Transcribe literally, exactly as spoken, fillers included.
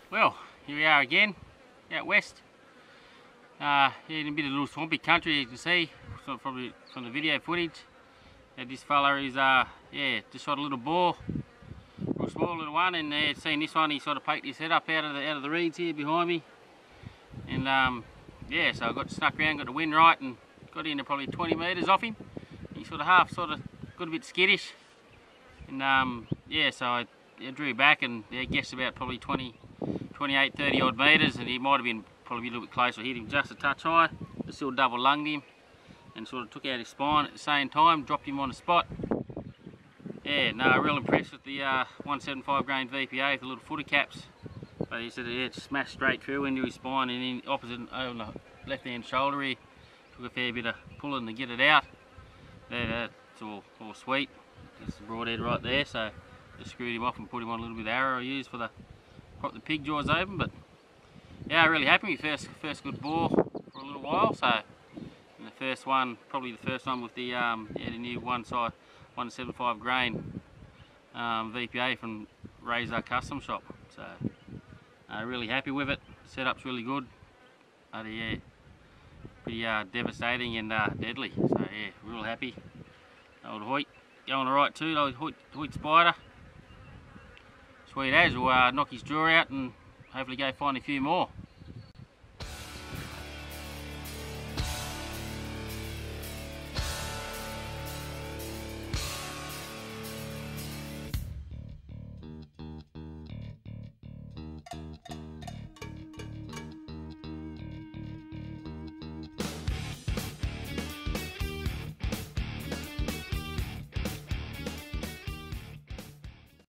Well, here we are again, out west. Uh, yeah, in a bit of a little swampy country, you can see, so probably from the video footage. Yeah, this fella is, uh, yeah, just shot a little boar, real small little one, and uh, seen this one, he sort of poked his head up out of the out of the reeds here behind me, and um, yeah, so I got snuck around, got the wind right, and got into probably twenty metres off him. He sort of half, sort of got a bit skittish, and um, yeah, so I, I drew back and yeah, guessed about probably twenty, twenty-eight, thirty odd metres, and he might have been probably a little bit closer. I hit him just a touch high, just still double lunged him, and sort of took out his spine at the same time, dropped him on the spot. Yeah, no, real impressed with the uh, one seventy-five grain V P A with the little footer caps. But he said yeah, it smashed straight through into his spine, and in opposite over the left hand shoulder he took a fair bit of pulling to get it out. Yeah, it's all, all sweet. Just the broadhead right there, so just screwed him off and put him on a little bit of arrow I used for the prop the pig jaws open. But yeah, really happy with first first good boar for a little while. So and the first one, probably the first one with the um, yeah, the new one side one seventy-five grain um, V P A from Razor Custom Shop. So uh, really happy with it. Setup's really good. But yeah, pretty uh, devastating and uh, deadly. So yeah, real happy. Old Hoyt going alright too. Old Hoyt, Hoyt Spider. Sweet as. We'll uh, knock his jaw out and hopefully go find a few more.